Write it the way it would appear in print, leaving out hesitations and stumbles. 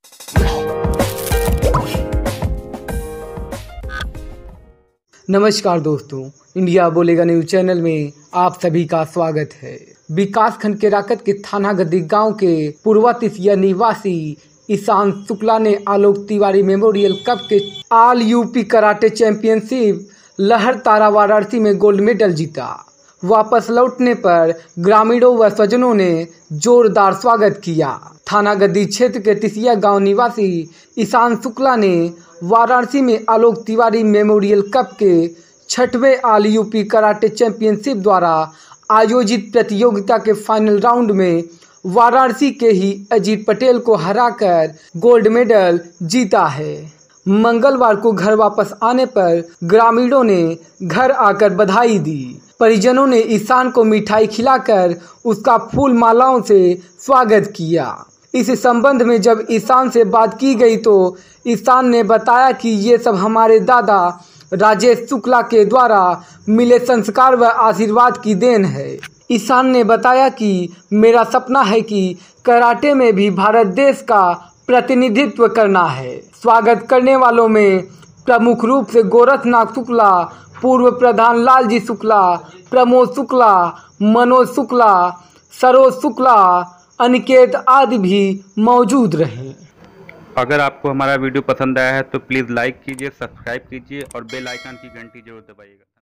नमस्कार दोस्तों, इंडिया बोलेगा न्यूज चैनल में आप सभी का स्वागत है। विकास खंड के राकत के थाना गद्दी गांव के पूर्वतिसिया निवासी ईशान शुक्ला ने आलोक तिवारी मेमोरियल कप के all UP karate championship Lahartara Varanasi में गोल्ड मेडल जीता। वापस लौटने पर ग्रामीणों व स्वजनों ने जोरदार स्वागत किया। थाना गद्दी क्षेत्र के तिसिया गांव निवासी ईशान शुक्ला ने वाराणसी में आलोक तिवारी मेमोरियल कप के 6वें ऑल यूपी कराटे चैंपियनशिप द्वारा आयोजित प्रतियोगिता के फाइनल राउंड में वाराणसी के ही अजीत पटेल को हराकर गोल्ड मेडल जीता है। मंगलवार को घर वापस आने पर ग्रामीणों ने घर आकर बधाई दी। परिजनों ने ईशान को मिठाई खिलाकर उसका फूल मालाओं से स्वागत किया। इस संबंध में जब ईशान से बात की गई तो ईशान ने बताया कि ये सब हमारे दादा राजेश शुक्ला के द्वारा मिले संस्कार व आशीर्वाद की देन है। ईशान ने बताया कि मेरा सपना है कि कराटे में भी भारत देश का प्रतिनिधित्व करना है। स्वागत करने वालों में प्रमुख रूप से गोरखनाथ शुक्ला, पूर्व प्रधान लालजी शुक्ला, प्रमोद शुक्ला, मनोज शुक्ला, सरोज शुक्ला, अनिकेत आदि भी मौजूद रहे। अगर आपको हमारा वीडियो पसंद आया है तो प्लीज़ लाइक कीजिए, सब्सक्राइब कीजिए और बेल आइकन की घंटी जरूर दबाइएगा।